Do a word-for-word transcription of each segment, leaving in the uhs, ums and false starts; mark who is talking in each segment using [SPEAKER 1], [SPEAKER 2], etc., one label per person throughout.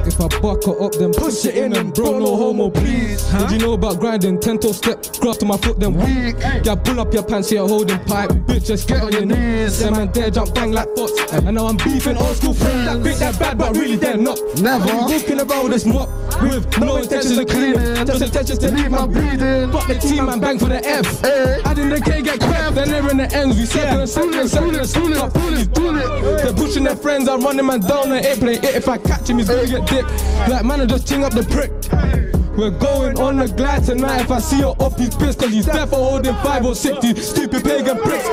[SPEAKER 1] If I buck her up, then push it in and bro, no homo, please. Huh? What do you know about grinding? Ten toe step, graft to my foot, then weak. Yeah, pull up your pants, here holding pipe. Bitch, just get on your knees. Yeah, man, there jump bang like bots. And now I'm beefing old school friends that bitch that bad, but really they're not. Never. I'm walking around with this mop with no intentions of cleaning, just intentions to leave my bleeding. Fuck the team and bang for the F. Adding the K get crap, then they're in the ends. We circle and circle and circle and circle and circle it. They're pushing their friends, I'm running man down and ain't playing it. If I catch him, he's gonna get dick. Like man, I just ting up the prick. We're going on the glide tonight. If I see her up, he's pissed cause he's there for holding five or sixty stupid pagan pricks.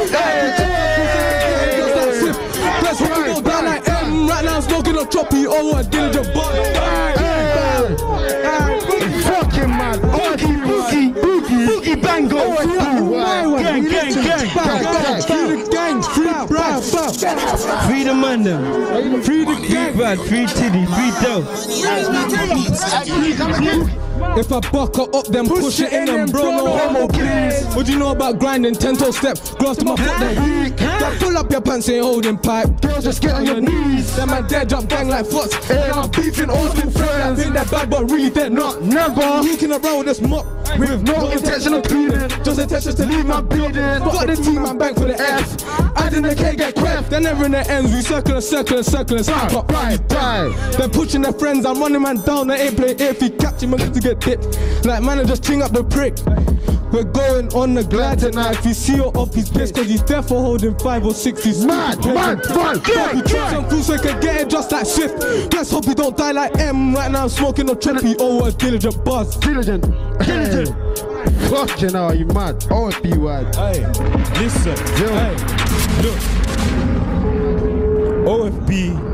[SPEAKER 1] Let's go down like M. Right now I'm smoking a choppy. Oh, a diligent butt.
[SPEAKER 2] Fucking man. Boogie, Boogie, Boogie, Boogie, Bando. Gang, gang, gang.
[SPEAKER 1] Free the gangs, free Brad,
[SPEAKER 3] free the man them. Free the gang, Brad, free Tiddy, free Doe.
[SPEAKER 1] If I buck her up, then push, push it in and bro, no homo, please. What do you know about grinding? Ten toe step, grass to my foot, then weak. Then pull up your pants, ain't holding pipe. Girls, just get on your knees. Then man dead jump bang like fots. And I'm beefing old school friends. Think they're bad, but really they're not. Never. Walking around with this mop with no intention of cleaning, just intentions to leave my bleeding. Got the team and bang for the F. Adding the K get crap. Then they're in the ends. We circle and circle and circle and circle. Right, right. They're pushing their friends. I'm running man down. They ain't playing if he catch him, I'm going to get dipped. Like man, I just ting up the prick. We're going on the glide tonight. If you see her up, he's pissed cause he's there for holding five or six. He's mad, mad, mad. He trips some food so he can get it just like Swift. Let's hope he don't die like M. Right now I'm smoking no trippy. Oh, a diligent buzz.
[SPEAKER 2] Diligent, diligent. Fucking hell, are you mad? O F B wide.
[SPEAKER 3] Hey, listen. Hey, look. O F B